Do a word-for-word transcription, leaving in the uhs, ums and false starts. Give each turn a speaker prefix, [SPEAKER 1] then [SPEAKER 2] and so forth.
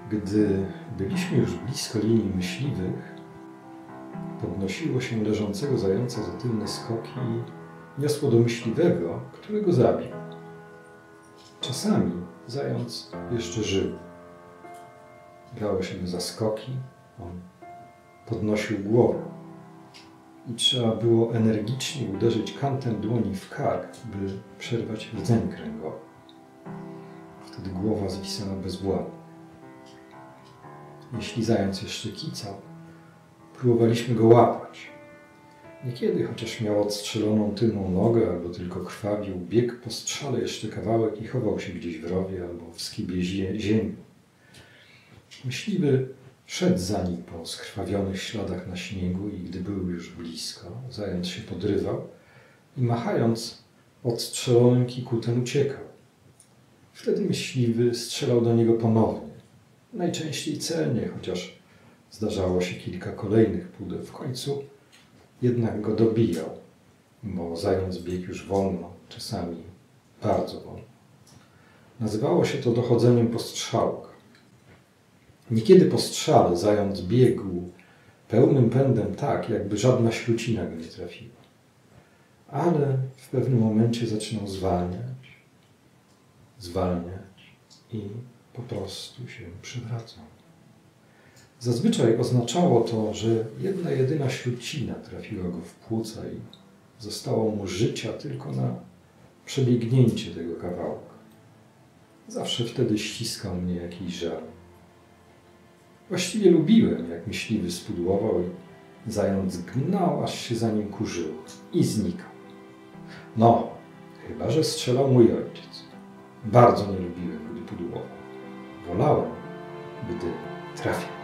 [SPEAKER 1] Gdy byliśmy już blisko linii myśliwych, podnosiło się leżącego zająca za tylne skoki i niosło do myśliwego, który go zabił. Czasami zając jeszcze żył. Brało się go za skoki, on podnosił głowę i trzeba było energicznie uderzyć kantem dłoni w kark, by przerwać rdzeń kręgowy. Wtedy głowa zwisała bezwładnie. Jeśli zając jeszcze kicał, próbowaliśmy go łapać. Niekiedy, chociaż miał odstrzeloną tylną nogę albo tylko krwawił, biegł po strzale jeszcze kawałek i chował się gdzieś w rowie albo w skibie ziemi. Myśliwy szedł za nim po skrwawionych śladach na śniegu i gdy był już blisko, zając się podrywał i machając odstrzelonym kikutem uciekał. Wtedy myśliwy strzelał do niego ponownie, najczęściej celnie, chociaż zdarzało się kilka kolejnych pudeł. W końcu jednak go dobijał, bo zając biegł już wolno, czasami bardzo wolno. Nazywało się to dochodzeniem po strzałkach. Niekiedy po strzale zając biegł pełnym pędem tak, jakby żadna ślucina go nie trafiła. Ale w pewnym momencie zaczynał zwalniać, zwalniać i po prostu się przywracał. Zazwyczaj oznaczało to, że jedna jedyna ślucina trafiła go w płuca i zostało mu życia tylko na przebiegnięcie tego kawałka. Zawsze wtedy ściskał mnie jakiś żal. Właściwie lubiłem, jak myśliwy spudłował i zając gnał, aż się za nim kurzyło i znikał. No, chyba że strzelał mój ojciec. Bardzo nie lubiłem, gdy pudłował. Wolałem, gdy trafił.